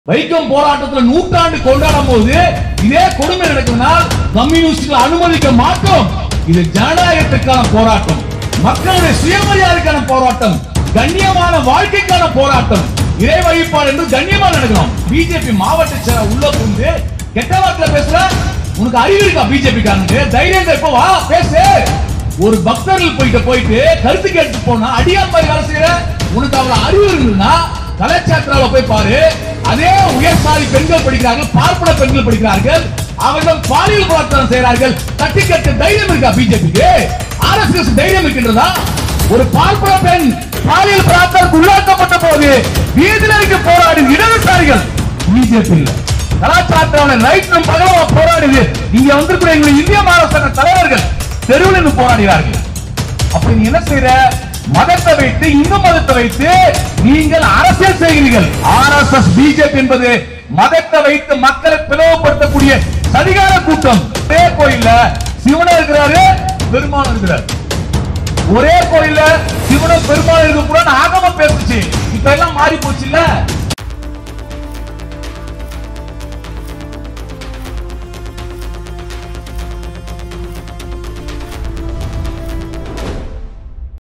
வைக்கம் போராட்டத்தில் நூற்றாண்டு கொண்டாடும் போது இதே கொடுமை நடக்குதுனால் கம்யூனிஸ்டுகள் அனுமதிக்க மாட்டோம். இது ஜனநாயகத்துக்கான போராட்டம், மக்களுடைய சுயமரியாதைக்கான போராட்டம், கண்ணியமான வாழ்க்கைக்கான போராட்டம், இறை வழிபாடு என்று கண்ணியமா நடக்கணும். பிஜேபி மாவட்ட செயலர் உள்ள புகுந்து கெட்ட வார்த்தையில பேசுற, உனக்கு அறிவு இருக்கா? பிஜேபி காரனுக்கு தைரியம் இப்ப வா பேசு. ஒரு பக்தர்கள் போயிட்டு கருத்து கேட்டு போனா அடியார் மாதிரி வேலை செய்யற, உனக்கு அவ்வளவு அறிவு இருந்ததுன்னா கலாச்சாரத்துல போய் பாரு. அதே உயர் சாதி பெண்கள் படிக்கிறார்கள், பார்ப்பன பெண்கள் படிக்கிறார்கள், அவர்கள் பாலியல் பலாத்காரம் செய்கிறார்கள். தட்டி கேட்க தைரியம் இருக்கா பிஜேபிக்கு? ஆர்எஸ்எஸ் தைரியம் இருக்கின்றதா? ஒரு பார்ப்பன பெண் பாலியல் பலாத்காரத்துக்கு உள்ளாக்கப்பட்ட போது வீதியில் இருக்க போராடி இடதுசாரிகள் பிஜேபி இல்ல, கலாச்சாரத்தோட ரைட் பகலவா போராடுது. இங்க வந்திருக்கிற எங்களுடைய இந்திய மாநில தலைவர்கள் தெருவில் இருந்து போராடுகிறார்கள். அப்படி நீ என்ன செய்யற? மதத்தை வைத்து, இந்து மதத்தை வைத்து நீங்கள் அரசியல் செய்கிறீர்கள். ஆர்எஸ்எஸ் பிஜேபி என்பது மதத்தை வைத்து மக்களை பிளவுபடுத்தக்கூடிய சதிகார கூட்டம். ஒரே கோயில்ல சிவனும் இருக்கிறாரு, பெருமாளும் இருக்கிறார். ஒரே கோயில்ல சிவனும் பெருமாளும் இருக்க கூட ஆகம பேசுச்சு. இப்ப எல்லாம் மாறி போச்சு இல்ல.